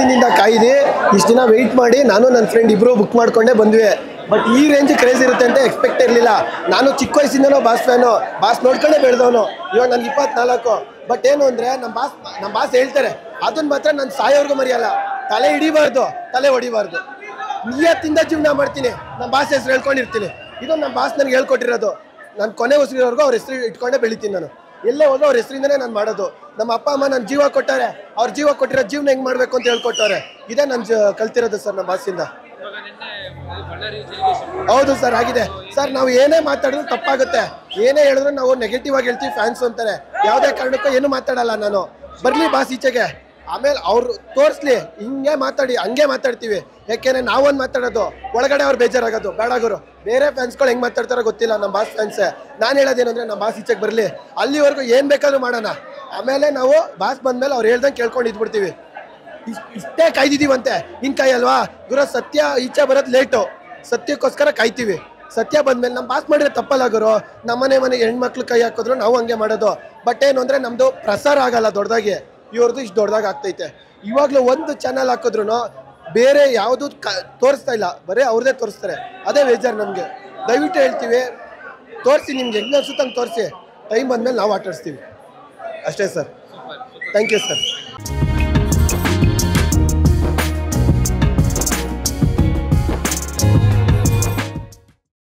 ದಿನದಿಂದ ಕಾಯ್ದು ಇಷ್ಟು ದಿನ ವೆಯ್ಟ್ ಮಾಡಿ ನಾನು ನನ್ನ ಫ್ರೆಂಡ್ ಇಬ್ಬರು ಬುಕ್ ಮಾಡ್ಕೊಂಡೇ ಬಂದ್ವಿ. ಬಟ್ ಈ ರೇಂಜ್ ಕ್ರೇಜ್ ಇರುತ್ತೆ ಅಂತ ಎಕ್ಸ್ಪೆಕ್ಟ್ ಇರಲಿಲ್ಲ. ನಾನು ಚಿಕ್ಕ ವಯಸ್ಸಿಂದನೂ ಬಾಸ್ ಫ್ಯಾನು, ಬಾಸ್ ನೋಡ್ಕೊಂಡೇ ಬೆಳೆದವನು. ಇವಾಗ ನನಗೆ 24. ಬಟ್ ಏನು ಅಂದರೆ ನಮ್ಮ ಬಾಸ್ ಹೇಳ್ತಾರೆ ಅದನ್ನು ಮಾತ್ರ ನಾನು ಸಾಯೋರ್ಗೂ ಮರೆಯಲ್ಲ. ತಲೆ ಹಿಡಿಬಾರ್ದು, ತಲೆ ಹೊಡಿಬಾರ್ದು, ನಿಯತ್ತಿಂದ ಜೀವನ ಮಾಡ್ತೀನಿ. ನಮ್ಮ ಬಾಸ್ ಹೆಸರು ಹೇಳ್ಕೊಂಡಿರ್ತೀನಿ. ಇದು ನಮ್ಮ ಬಾಸ್ ನನಗೆ ಹೇಳ್ಕೊಟ್ಟಿರೋದು. ನಾನು ಕೊನೆ ಉಸಿರಿವರೆಗೂ ಅವ್ರ ಹೆಸರು ಇಟ್ಕೊಂಡೇ ಬೆಳಿತೀನಿ. ನಾನು ಎಲ್ಲೇ ಹೋದ್ರೂ ಅವ್ರ ಹೆಸರಿಂದನೇ ನಾನು ಮಾಡೋದು. ನಮ್ಮ ಅಪ್ಪ ಅಮ್ಮ ನನ್ನ ಜೀವ ಕೊಟ್ಟಾರೆ, ಅವ್ರ ಜೀವ ಕೊಟ್ಟಿರೋ ಜೀವನ ಹೆಂಗೆ ಮಾಡಬೇಕು ಅಂತ ಹೇಳ್ಕೊಟ್ಟವ್ರೆ. ಇದೇ ನಾನು ಕಲ್ತಿರೋದು ಸರ್ ನಮ್ಮ ಬಾಸಿಂದ. ಹೌದು ಸರ್, ಆಗಿದೆ ಸರ್. ನಾವು ಏನೇ ಮಾತಾಡಿದ್ರು ತಪ್ಪಾಗುತ್ತೆ. ಏನೇ ಹೇಳಿದ್ರು ನಾವು ನೆಗೆಟಿವ್ ಆಗಿ ಹೇಳ್ತೀವಿ. ಫ್ಯಾನ್ಸ್ ಅಂತಾರೆ, ಯಾವುದೇ ಕಾರಣಕ್ಕೂ ಏನು ಮಾತಾಡಲ್ಲ ನಾನು. ಬರಲಿ ಬಾಸ್ ಈಚೆಗೆ, ಆಮೇಲೆ ಅವ್ರು ತೋರಿಸ್ಲಿ. ಹಿಂಗೆ ಮಾತಾಡಿ ಹಂಗೆ ಮಾತಾಡ್ತೀವಿ. ಯಾಕೆಂದರೆ ನಾವೊಂದು ಮಾತಾಡೋದು, ಒಳಗಡೆ ಅವ್ರು ಬೇಜಾರಾಗೋದು. ಬೇಡಾಗೋರು ಬೇರೆ ಫ್ಯಾನ್ಸ್ಗಳು ಹೆಂಗೆ ಮಾತಾಡ್ತಾರೋ ಗೊತ್ತಿಲ್ಲ. ನಮ್ಮ ಬಾಸ್ ಫ್ಯಾನ್ಸೇ. ನಾನು ಹೇಳೋದೇನಂದರೆ ನಮ್ಮ ಬಾಸ್ ಈಚೆಗೆ ಬರಲಿ, ಅಲ್ಲಿವರೆಗೂ ಏನು ಬೇಕಾದ್ರೂ ಮಾಡೋಣ. ಆಮೇಲೆ ನಾವು ಬಾಸ್ ಬಂದಮೇಲೆ ಅವ್ರು ಹೇಳ್ದಂಗೆ ಕೇಳ್ಕೊಂಡು ಇದ್ಬಿಡ್ತೀವಿ. ಇಷ್ಟೇ ಕಾಯ್ದಿದ್ದೀವಂತೆ. ಇನ್ನು ಕಾಯಲ್ವಾ ಗುರು? ಸತ್ಯ ಈಚೆ ಬರೋದು ಲೇಟು, ಸತ್ಯಕ್ಕೋಸ್ಕರ ಕಾಯ್ತೀವಿ. ಸತ್ಯ ಬಂದಮೇಲೆ ನಮ್ಮ ಬಾಸ್ ಮಾಡಿದ್ರೆ ತಪ್ಪಲ್ಲ ಗುರು. ನಮ್ಮನೆಗೆ ಹೆಣ್ಮಕ್ಳು ಕೈ ಹಾಕಿದ್ರು ನಾವು ಹಂಗೆ ಮಾಡೋದು. ಬಟ್ ಏನು ಅಂದರೆ ನಮ್ಮದು ಪ್ರಸಾರ ಆಗಲ್ಲ ದೊಡ್ಡದಾಗಿ. ಇವ್ರದ್ದು ಇಷ್ಟು ದೊಡ್ಡದಾಗಿ ಆಗ್ತೈತೆ. ಇವಾಗಲೂ ಒಂದು ಚಾನಲ್ ಹಾಕಿದ್ರು ಬೇರೆ ಯಾವುದು ತೋರಿಸ್ತಾ ಇಲ್ಲ, ಬರೀ ಅವ್ರದ್ದೇ ತೋರಿಸ್ತಾರೆ. ಅದೇ ಬೇಜಾರು ನಮಗೆ. ದಯವಿಟ್ಟು ಹೇಳ್ತೀವಿ, ತೋರಿಸಿ, ನಿಮ್ಗೆ ಹೆಂಗೆ ಅನ್ಸುತ್ತೆ ಹಂಗೆ ತೋರಿಸಿ. ಟೈಮ್ ಬಂದಮೇಲೆ ನಾವು ಆಟಾಡಿಸ್ತೀವಿ ಅಷ್ಟೇ ಸರ್. Thank you sir.